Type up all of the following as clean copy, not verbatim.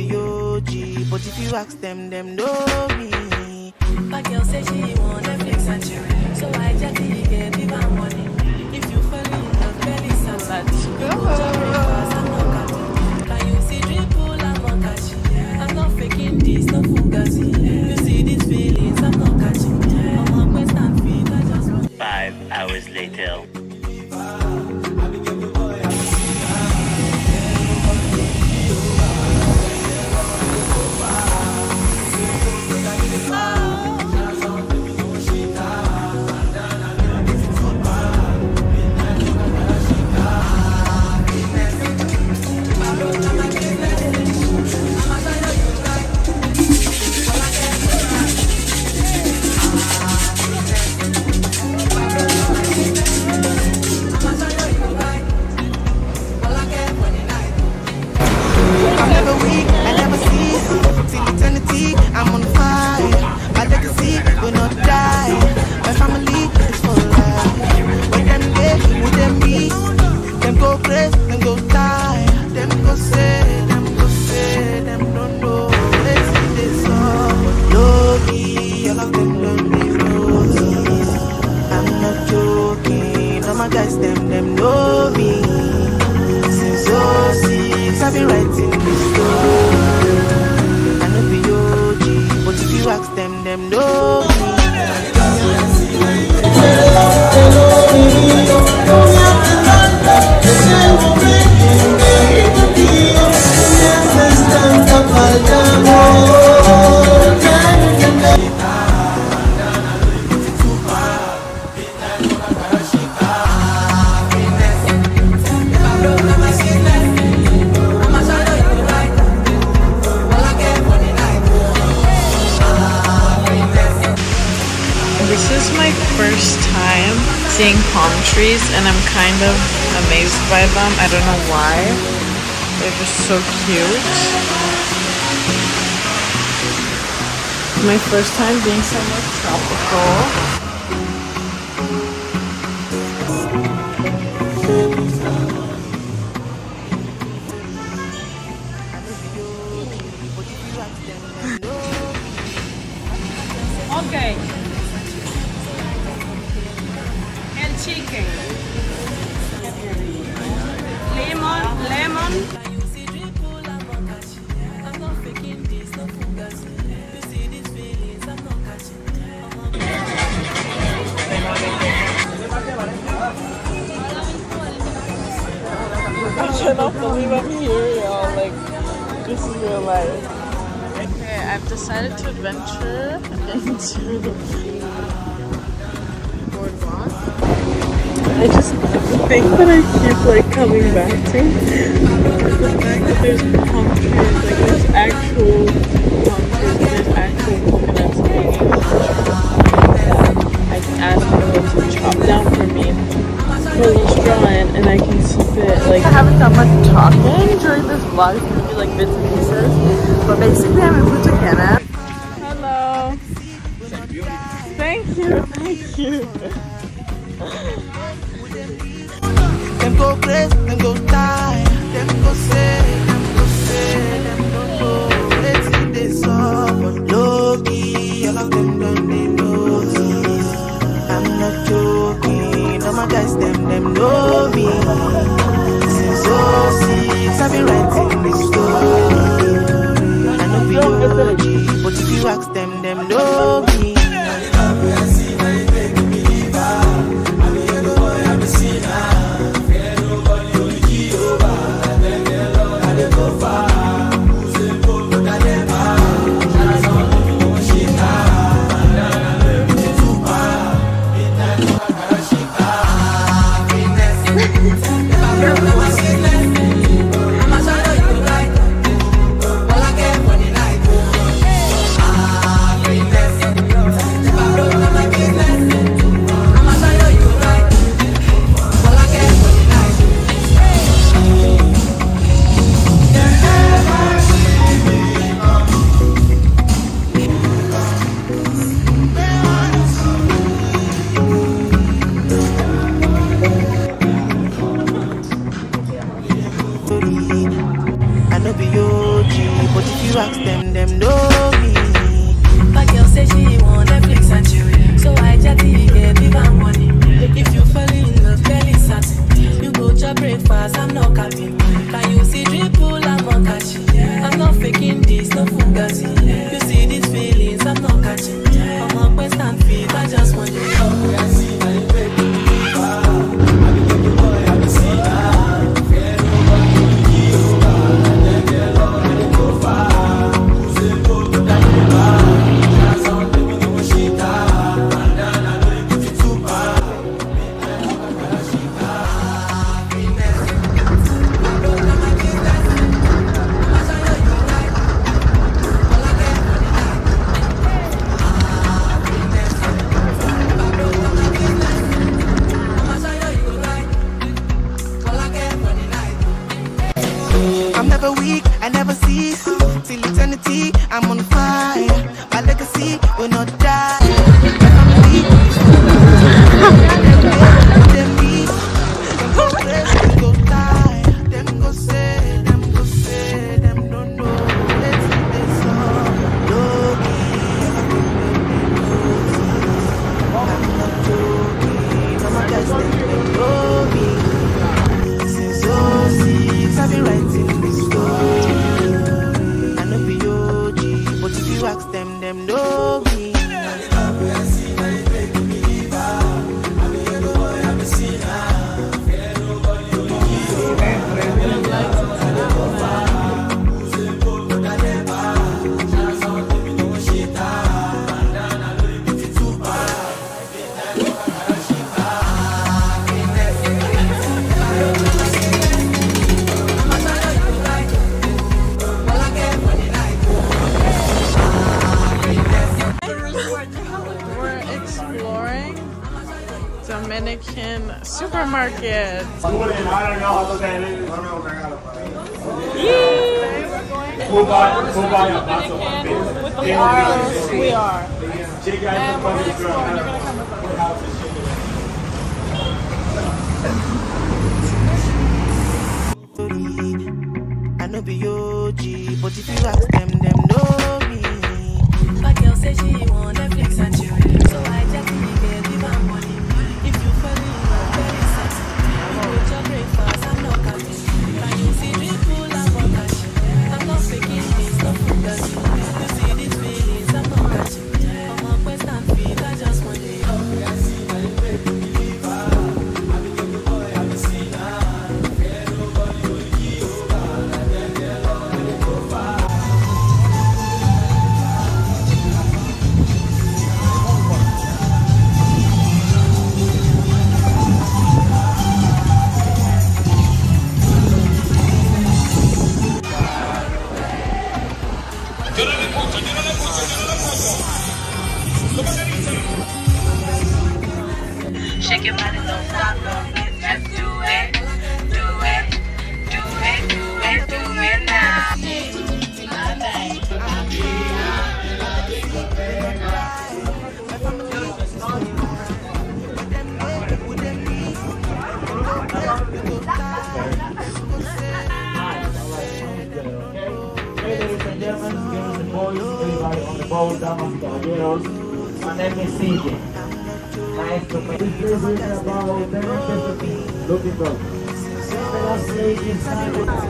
be OG, but if you ask them know me. My girl said she want Netflix and chill, so I just get my money. If you fall in love, belly salad. Can you see dripple? I'm not catching. I'm not faking this, no fugazi. You see these feelings, I'm not catching. I'm on West and feet, I just want 5 hours later. Them know me. Since 06, I've been writing this story. I know be OG, but if you ask them know me. This is my first time seeing palm trees and I'm kind of amazed by them. I don't know why. They're just so cute. My first time being somewhere tropical. Okay. And chicken. Lemon. I cannot believe I'm here, y'all. Like, this is real life. Okay, I've decided to adventure into the boardwalk. I just, the thing that I keep like coming back to is the fact that there's palm trees, like there's actual palm trees, there's actual coconuts hanging from the tree. I asked people to chop down for me, put a little straw in, and I can sip it. Like, I haven't done much talking during this vlog, it's gonna be like bits and pieces, but basically I'm in Punta, Cana. Hello. Thank you. Them go crazy, them go die, them go say, them don't know. Let's see this up, but low-key, all of them don't they know me. I'm not joking, all my guys, them know me. Since 06, I've been writing this story. I know be OG, but if you ask them know me. I know be OG, but you ask them, them know me. My girl say she want Netflix and chill, so I chatty get even money. If you fall in love, girl is satin. You go to breakfast, I'm not capping. Can you see dripple, I'm not catching. I'm not faking this, no fugazi. You see these feelings, I'm not catching. I'm on quest and feet, I just want you. Oh, I see my baby. I'm never weak, I never cease. Till eternity, I'm on fire. My legacy will not die. My family is them me. Them go crazy, them go die. Them go say, them don't know. Let's see this song. Loki, I'm not joking. I'm a guy, them know me. Since 06, I've been writing this story. I know be OG, but if you ask them, them know me. Dominican supermarket. With the bottles, we are. And we're next door, and they're gonna come with I know be OG, but if you ask them, them know me. My girl say she want Netflix and chill, so I just get even money. If you fall in love, very sexy. You go to breakfast, I'm not catching. Can you see dripple, I'm not catching. I'm not faking this, no fugazi. You see these feelings, I'm not catching. I'm on quest and feet, I just want you. Oh, I see my baby believer. I'm a boy, I'm a sinner. Can't nobody will give over. And then they're all in the cover. Shake your body, don't stop, don't quit, just do it, do it, do it, do it, do it now. Ladies and gentlemen, girls and boys, everybody on the boat, damas y caballeros, my name is CJ. Nice to meet you. This is about 10:15. Looking good. The last lady inside.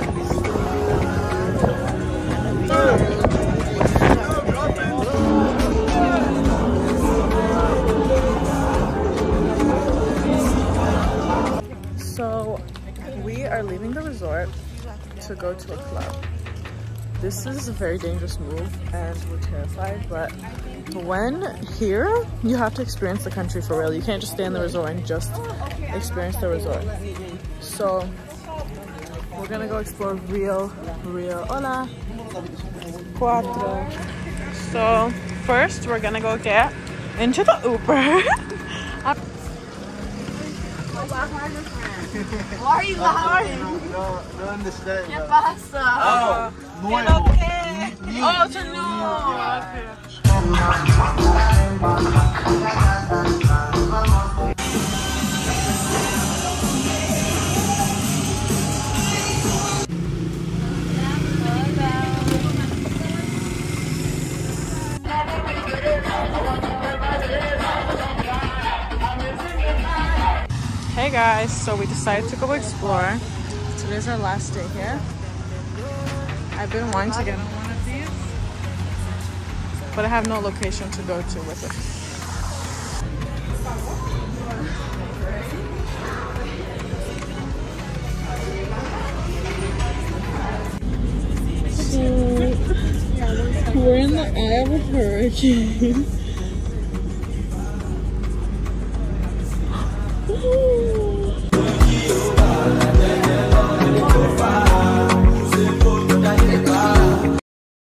So we are leaving the resort to go to a club. This is a very dangerous move and we're terrified, but when here, you have to experience the country for real. You can't just stay in the resort and just experience the resort. So we're gonna go explore real, hola, cuatro. So first we're gonna go get into the Uber. Why are you laughing? No understand. ¿Qué pasa? Oh, nuevo. Oh, to new. Hey guys, so we decided to go explore. Today's our last day here. I've been wanting to get on one of these, but I have no location to go to with it. We're in the eye of a hurricane.